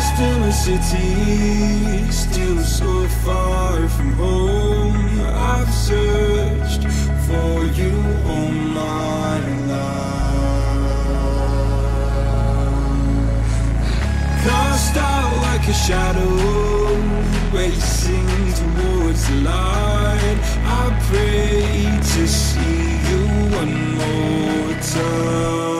Still a city, still so far from home. I've searched for you all my life. Cast out like a shadow, racing towards the light. I pray to see you one more time.